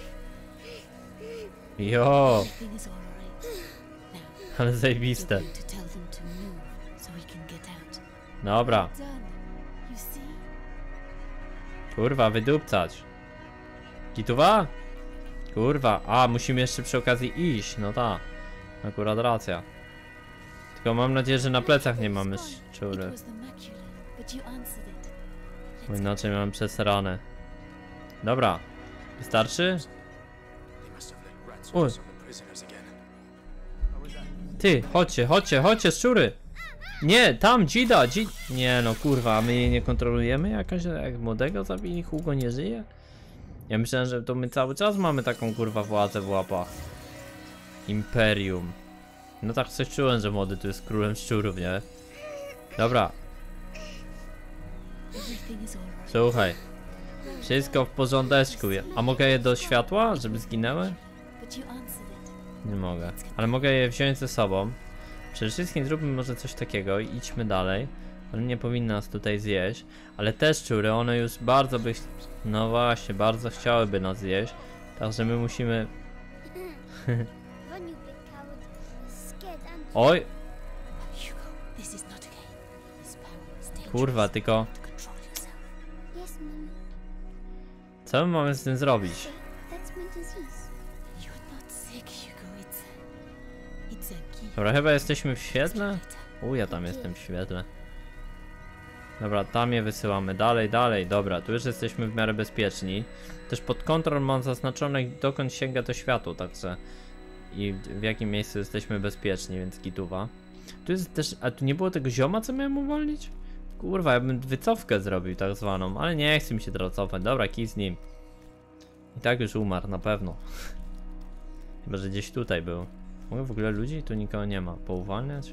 Jo! Everything is all right. Now, Ale you're zajebiste. going to tell them to move so we can get out. Dobra. Done. You see? Kurwa, wydupcać. Gituwa? Kurwa, a musimy jeszcze przy okazji iść, no ta. Akurat racja. Tylko mam nadzieję, że na plecach nie mamy szczury. It was the macula, but you answered it. Bo inaczej mam przesrane. Dobra. Wystarczy? Uj. Ty, chodźcie, chodźcie, chodźcie, szczury! Nie, tam, dzida, dzid... Nie no, kurwa, a my jej nie kontrolujemy? Jakaś, jak młodego zabili, Hugo nie żyje? Ja myślałem, że to my cały czas mamy taką, kurwa, władzę w łapach. Imperium. No tak coś czułem, że młody tu jest królem szczurów, nie? Dobra. Everything is all right. Słuchaj. Wszystko w porządeczku. A mogę je do światła, żeby zginęły? But you answered it. Nie mogę. Ale mogę je wziąć ze sobą. Przede wszystkim zróbmy może coś takiego i idźmy dalej. One nie powinny nas tutaj zjeść. Ale te szczury, one już bardzo by... No właśnie, bardzo chciałyby nas zjeść. Także my musimy... Run, you big coward. Scared and Oj! Hugo, this is not okay. This power is dangerous. Kurwa, tylko... To control yourself. yes, Mum. Co my mamy z tym zrobić? That's my disease. You're not sick, Hugo. It's a... It's a gift. Dobra, chyba jesteśmy w świetle? U, ja tam jestem w świetle. Dobra, tam je wysyłamy. Dalej, dalej. Dobra, tu już jesteśmy w miarę bezpieczni. Też pod kontrolą mam zaznaczone, dokąd sięga to światło, także... I w jakim miejscu jesteśmy bezpieczni, więc gituwa. Tu jest też... A tu nie było tego zioma, co miałem uwolnić? Kurwa, ja bym wycofkę zrobił tak zwaną, ale nie chcę mi się teraz cofać. Dobra, kij z nim. I tak już umarł, na pewno. Chyba, że gdzieś tutaj był. Mogę w ogóle ludzi? Tu nikogo nie ma. Pouwalniać?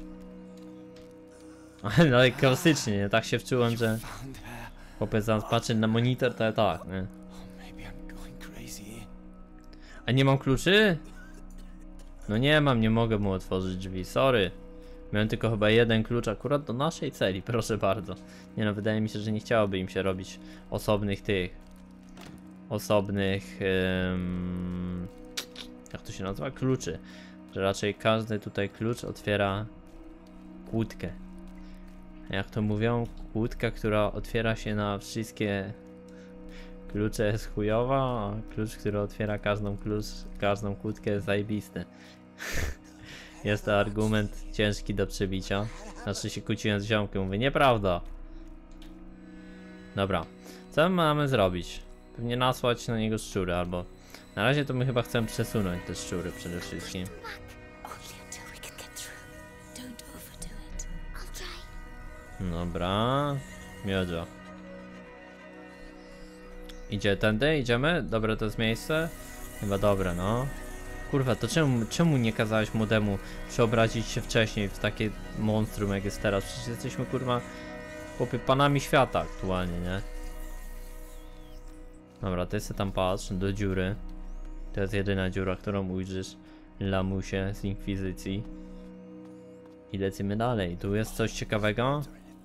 Ale klasycznie, nie? Tak się wczułem, że... Chłopiec zamiast patrzeć na monitor, to ja tak, nie? A nie mam kluczy? No nie mam, nie mogę mu otworzyć drzwi, sorry. Miałem tylko chyba jeden klucz akurat do naszej celi, proszę bardzo. Nie no, wydaje mi się, że nie chciałoby im się robić osobnych tych... Osobnych... Um, jak to się nazywa? Kluczy. Że raczej każdy tutaj klucz otwiera kłódkę. Jak to mówią, kłódka, która otwiera się na wszystkie klucze jest chujowa, a klucz, który otwiera każdą klucz, każdą kłódkę jest zajebisty. Jest to argument ciężki do przebicia. Znaczy się kłóciłem z ziomkiem, mówię, nieprawda. Dobra, co my mamy zrobić? Pewnie nasłać na niego szczury, albo... Na razie to my chyba chcemy przesunąć te szczury przede wszystkim. Dobra, miodzio. Idzie tędy, idziemy? Dobre to jest miejsce? Chyba dobre, no. Kurwa, to czemu, czemu nie kazałeś młodemu przeobrazić się wcześniej w takie monstrum jak jest teraz? Przecież jesteśmy kurwa chłopie panami świata aktualnie, nie? Dobra, ty se tam patrz do dziury. To jest jedyna dziura, którą ujrzysz, lamusie z Inkwizycji. I lecimy dalej. Tu jest coś ciekawego.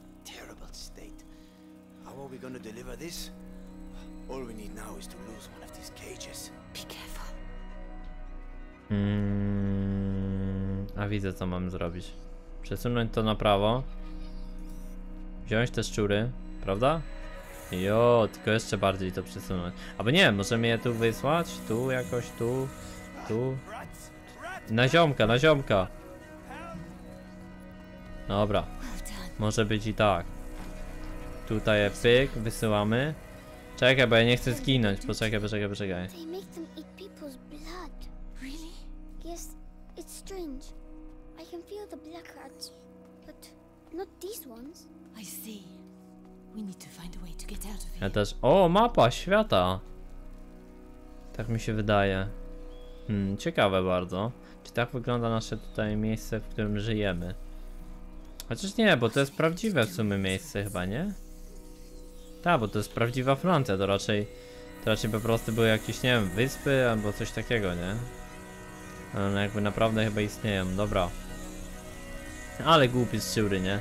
How are we gonna deliver this? All we need now is to lose one of these cages. Be careful. Mm, a widzę, co mam zrobić. Przesunąć to na prawo. Wziąć te szczury, prawda? Jo, tylko jeszcze bardziej to przesunąć. Albo nie, możemy je tu wysłać? Tu jakoś, tu, tu. Na ziomka, na ziomka. Dobra. Może być i tak. Tutaj pyk, wysyłamy. Czekaj, bo ja nie chcę zginąć. Poczekaj, poczekaj, poczekaj. They make them eat people's blood. Really? Yes, it's strange. I can feel the black rats, but not these ones. I see. We need to find a way to get out of Ja here. też... O, mapa świata. Tak mi się wydaje. Hmm, ciekawe bardzo. Czy tak wygląda nasze tutaj miejsce, w którym żyjemy? Chociaż nie, bo to jest prawdziwe w sumie miejsce chyba, nie? Tak, bo to jest prawdziwa Francja, to raczej to raczej po prostu były jakieś, nie wiem, wyspy albo coś takiego, nie? One jakby naprawdę chyba istnieją, dobra. Ale głupi szczury, nie?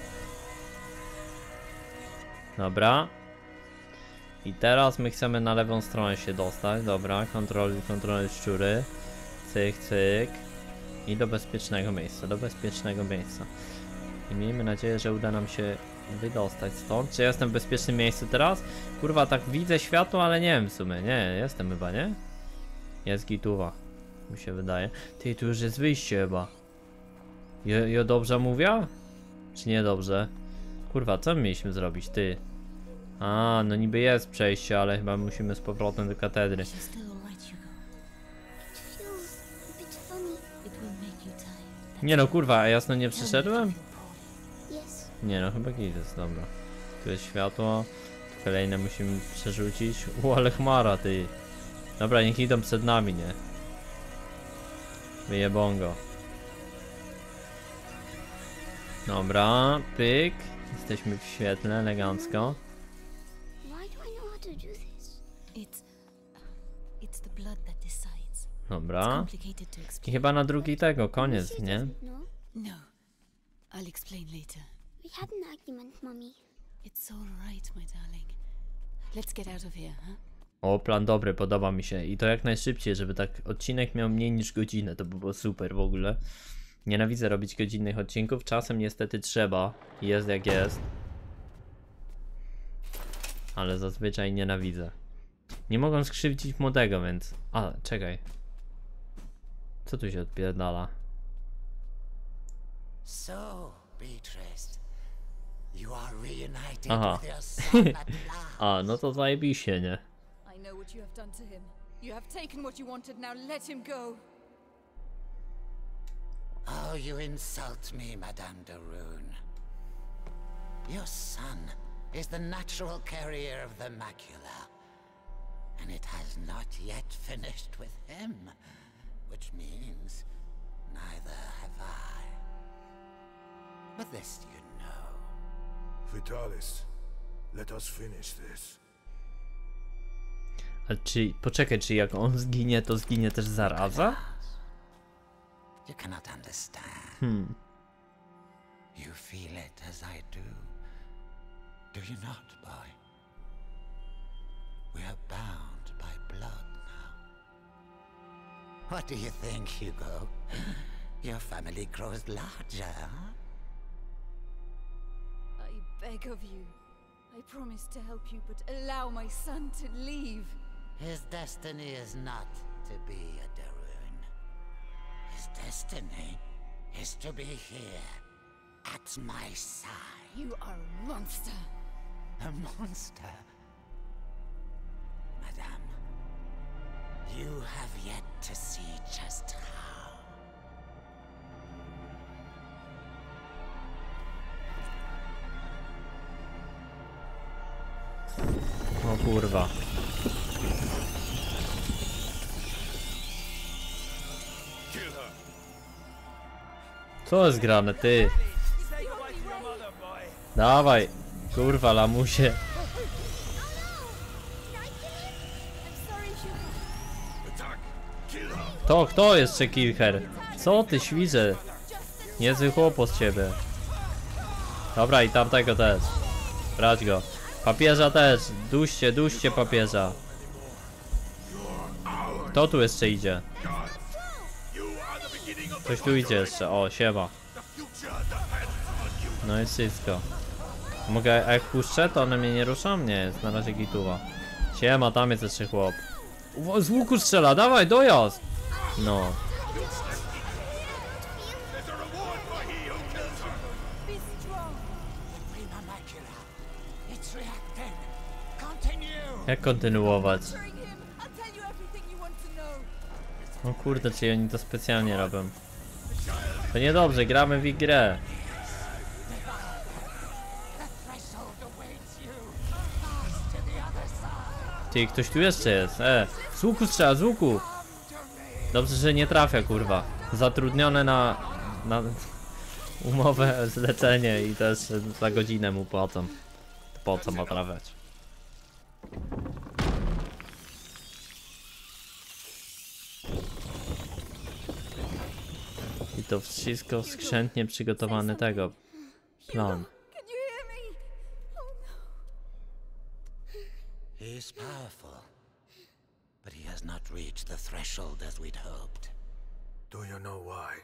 Dobra. I teraz my chcemy na lewą stronę się dostać, dobra, kontrol, kontrol szczury. Cyk, cyk. I do bezpiecznego miejsca, do bezpiecznego miejsca. I miejmy nadzieję, że uda nam się wydostać stąd. Czy ja jestem w bezpiecznym miejscu teraz? Kurwa, tak widzę światło, ale nie wiem w sumie. Nie, jestem chyba, nie? Jest gituwa, mi się wydaje. Ty, tu już jest wyjście chyba. Ja, ja dobrze mówię? Czy nie dobrze? Kurwa, co my mieliśmy zrobić, ty? A, no niby jest przejście, ale chyba musimy z powrotem do katedry. Nie no, kurwa, a jasno nie przyszedłem? Nie no, chyba git jest, dobra. Tu jest światło, tu kolejne musimy przerzucić. U, ale chmara, ty. Dobra, niech idą przed nami, nie? Wyjebongo. Dobra, pyk. Jesteśmy w świetle, elegancko. Dobra. I chyba na drugi tego, koniec, nie? No. I'll explain later. We had an argument, Mommy. It's all right, my darling. Let's get out of here, huh? O, plan dobry, podoba mi się. I to jak najszybciej, żeby tak odcinek miał mniej niż godzinę. To by było super w ogóle. Nienawidzę robić godzinnych odcinków. Czasem niestety trzeba. Jest jak jest. Ale zazwyczaj nienawidzę. Nie mogą skrzywdzić młodego, więc... A, czekaj. Co tu się odpierdala? So, Beatrice, you are reunited Aha. with your son at last. A, no to zajebiście, nie? I know what you have done to him. You have taken what you wanted, now let him go. Oh, you insult me, Madame de Rune. Your son is the natural carrier of the macula, and it has not yet finished with him, which means neither have I. But this you know. Vitalis, let us finish this. A czy, poczekaj, czy jak on zginie, to zginie też zaraza? You cannot understand. Hmm. You feel it as I do. Do you not, boy? We are bound by blood now. What do you think, Hugo? Your family grows larger, huh? I beg of you. I promise to help you, but allow my son to leave. His destiny is not to be a de Rune. His destiny is to be here, at my side. You are a monster. A monster? Madame, you have yet to see just how. O kurwa. Co jest grane, ty? Dawaj, kurwa, lamusie. To, kto jeszcze Kilcher? Co ty, świrze? Niezły chłopot z ciebie. Dobra, i tamtego też. Brać go. Papieża też. Duście, duście papieża. Kto tu jeszcze idzie? Ktoś tu idzie jeszcze. O, siema. No i wszystko. Mogę, a jak puszczę, to one mnie nie ruszą? Nie, jest na razie gituwa. Siema, tam jest jeszcze chłop. Z łuku strzela, dawaj, dojazd! No. Jak kontynuować? O kurde, czy oni to specjalnie robią? To niedobrze, gramy w ich grę. Ty, ktoś tu jeszcze jest, e. Z łuku strzela, z łuku. Dobrze, że nie trafia, kurwa. zatrudnione na, na umowę zlecenie i też za godzinę mu płacą. Po co ma trafiać? I to wszystko skrzętnie przygotowany tego plan. He is powerful, but he has not reached the threshold as we'd hoped. Do you know why?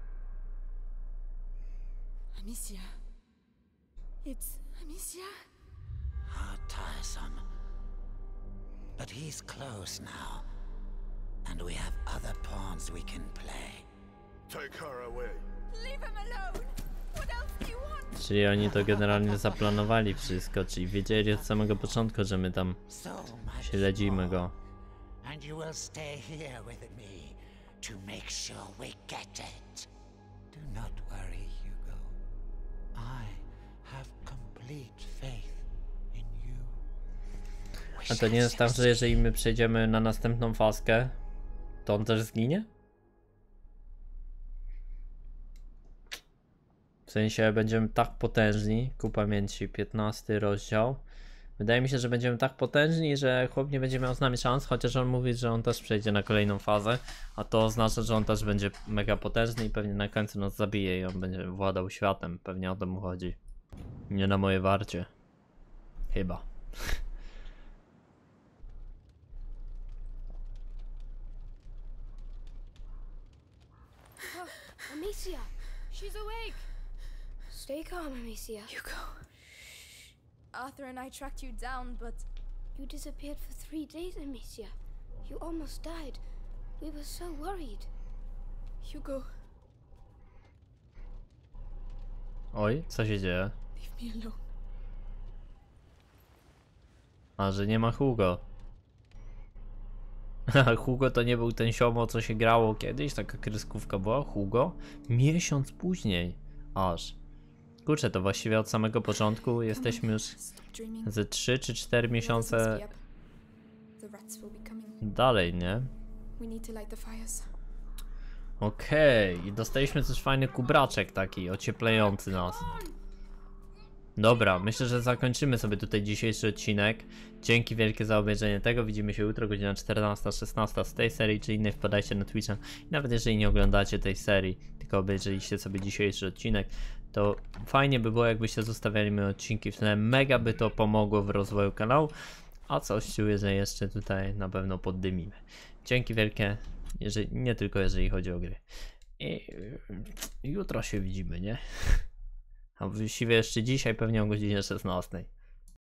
Amicia. It's Amicia. How tiresome. But he's close now, and we have other pawns we can play. Take her away. Leave him alone. What else do you want? Czyli oni to generalnie zaplanowali wszystko, czyli wiedzieli od samego początku, że my tam śledzimy go. And you will stay here with me to make sure we get it. Do not worry, Hugo. I have complete faith in you. A to nie jest tak, że jeżeli my przejdziemy na następną fazkę, to on też zginie? W sensie będziemy tak potężni, ku pamięci piętnasty rozdział. Wydaje mi się, że będziemy tak potężni, że chłop nie będzie miał z nami szans, chociaż on mówi, że on też przejdzie na kolejną fazę, a to oznacza, że on też będzie mega potężny i pewnie na końcu nas zabije i on będzie władał światem, pewnie o to mu chodzi. Nie na moje warcie. Chyba. Amicia! She's awake. Stay calm, Amicia. Hugo. Arthur and I tracked you down, but You disappeared for three days, Amicia. You almost died. We were so worried. Hugo, Oj, co się dzieje? leave me alone. A, że nie ma Hugo. Hugo to nie był ten siomo, co się grało kiedyś, taka kreskówka była, Hugo. Miesiąc później, aż. Kurczę, to właściwie od samego początku jesteśmy już ze trzy czy cztery miesiące dalej, nie? Okej, okay. I dostaliśmy też fajny kubraczek taki, ocieplający nas. Dobra, myślę, że zakończymy sobie tutaj dzisiejszy odcinek. Dzięki wielkie za obejrzenie tego. Widzimy się jutro, godzina czternasta szesnasta z tej serii czy innej. Wpadajcie na Twitcha. I nawet jeżeli nie oglądacie tej serii, tylko obejrzeliście sobie dzisiejszy odcinek, to fajnie by było, jakbyście zostawiali moje odcinki w tle. Mega by to pomogło w rozwoju kanału. A coś czuję, że jeszcze tutaj na pewno poddymimy. Dzięki wielkie, jeżeli, nie tylko jeżeli chodzi o gry. I jutro się widzimy, nie? A właściwie jeszcze dzisiaj pewnie o godzinie szesnastej.